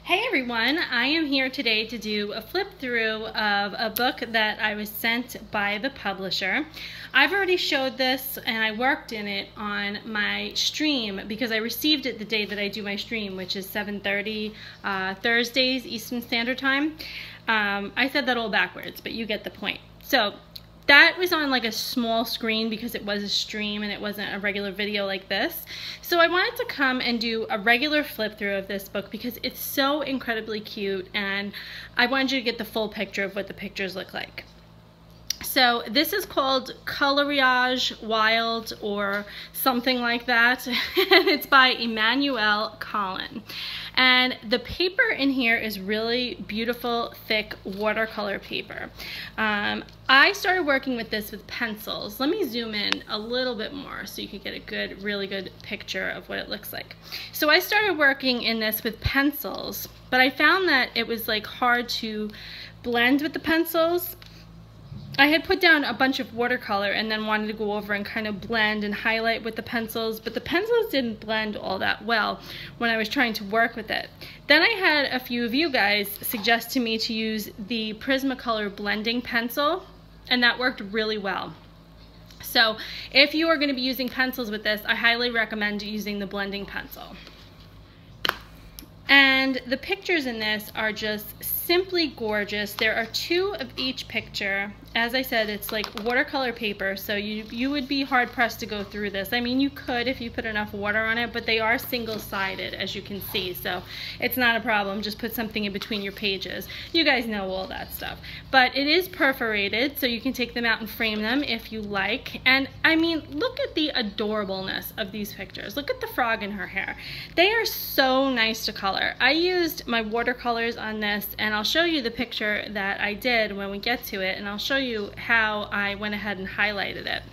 Hey everyone, I am here today to do a flip through of a book that I was sent by the publisher. I've already showed this and I worked in it on my stream because I received it the day that I do my stream, which is 7:30 Thursdays Eastern Standard Time. I said that all backwards, but you get the point. So that was on like a small screen because it was a stream and it wasn't a regular video like this. So I wanted to come and do a regular flip through of this book because it's so incredibly cute and I wanted you to get the full picture of what the pictures look like. So this is called Coloriage Wild or something like that. It's by Emmanuel Collin. And the paper in here is really beautiful, thick watercolor paper. I started working with this with pencils. Let me zoom in a little bit more so you can get a good, really good picture of what it looks like. So I started working in this with pencils, but I found that it was like hard to blend with the pencils. I had put down a bunch of watercolor and then wanted to go over and kind of blend and highlight with the pencils, but the pencils didn't blend all that well when I was trying to work with it. Then I had a few of you guys suggest to me to use the Prismacolor blending pencil, and that worked really well. So if you are going to be using pencils with this, I highly recommend using the blending pencil. And the pictures in this are just simply gorgeous. There are two of each picture. As I said, it's like watercolor paper, so you would be hard pressed to go through this. I mean, you could if you put enough water on it, but they are single-sided, as you can see, so it's not a problem. Just put something in between your pages. You guys know all that stuff. But it is perforated, so you can take them out and frame them if you like. And I mean, look at the adorableness of these pictures. Look at the frog in her hair. They are so nice to color. I used my watercolors on this, and I'll show you the picture that I did when we get to it, and I'll show you how I went ahead and highlighted it.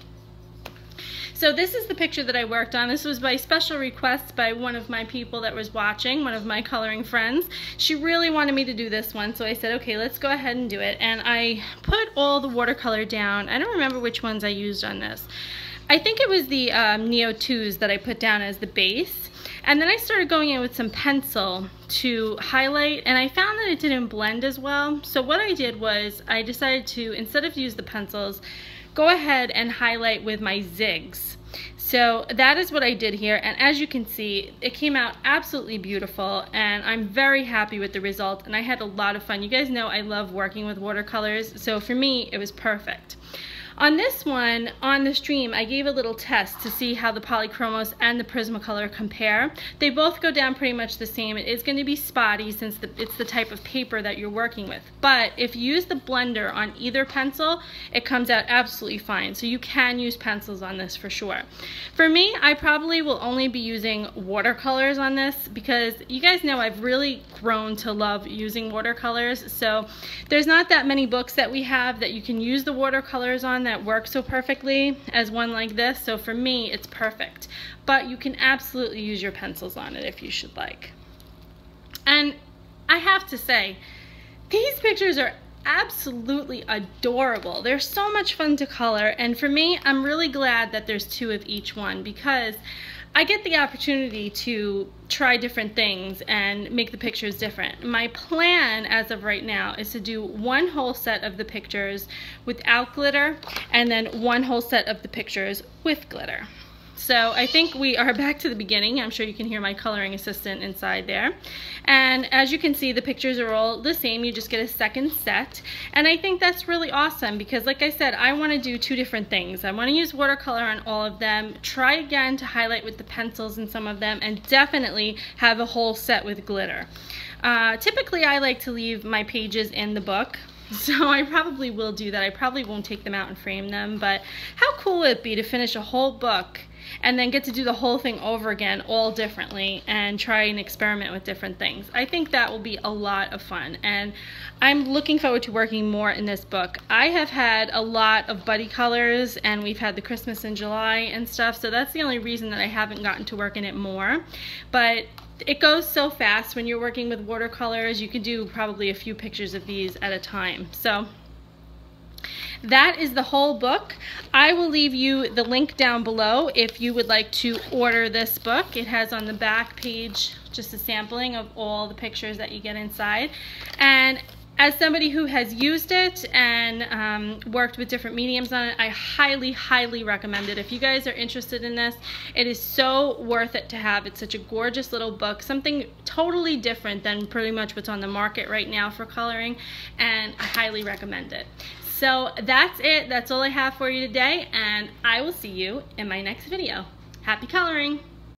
So this is the picture that I worked on. This was by special request by one of my people that was watching, one of my coloring friends. She really wanted me to do this one, so I said, okay, let's go ahead and do it. And I put all the watercolor down. I don't remember which ones I used on this. I think it was the Neo 2s that I put down as the base. And then I started going in with some pencil to highlight, and I found that it didn't blend as well. So what I did was I decided to, instead of use the pencils, go ahead and highlight with my zigs. So that is what I did here, and as you can see, it came out absolutely beautiful, and I'm very happy with the result, and I had a lot of fun. You guys know I love working with watercolors, so for me, it was perfect. On this one, on the stream, I gave a little test to see how the Polychromos and the Prismacolor compare. They both go down pretty much the same. It is going to be spotty since it's the type of paper that you're working with. But if you use the blender on either pencil, it comes out absolutely fine. So you can use pencils on this for sure. For me, I probably will only be using watercolors on this because you guys know I've really grown to love using watercolors. So there's not that many books that we have that you can use the watercolors on that works so perfectly as one like this, so for me it's perfect. But you can absolutely use your pencils on it if you should like. And I have to say, these pictures are absolutely adorable. They're so much fun to color, and for me, I'm really glad that there's two of each one because I get the opportunity to try different things and make the pictures different. My plan as of right now is to do one whole set of the pictures without glitter and then one whole set of the pictures with glitter. So I think we are back to the beginning. I'm sure you can hear my coloring assistant inside there. And as you can see, the pictures are all the same. You just get a second set. And I think that's really awesome because, like I said, I want to do two different things. I want to use watercolor on all of them, try again to highlight with the pencils in some of them, and definitely have a whole set with glitter. Typically, I like to leave my pages in the book. So I probably will do that. I probably won't take them out and frame them, but how cool would it be to finish a whole book and then get to do the whole thing over again all differently and try and experiment with different things? I think that will be a lot of fun, and I'm looking forward to working more in this book. I have had a lot of buddy colors, and we've had the Christmas in July and stuff, so that's the only reason that I haven't gotten to work in it more. But it goes so fast when you're working with watercolors. You can do probably a few pictures of these at a time. So that is the whole book. I will leave you the link down below if you would like to order this book. It has on the back page just a sampling of all the pictures that you get inside. And as somebody who has used it and worked with different mediums on it, I highly, highly recommend it. If you guys are interested in this, it is so worth it to have. It's such a gorgeous little book, something totally different than pretty much what's on the market right now for coloring, and I highly recommend it. So that's it. That's all I have for you today, and I will see you in my next video. Happy coloring!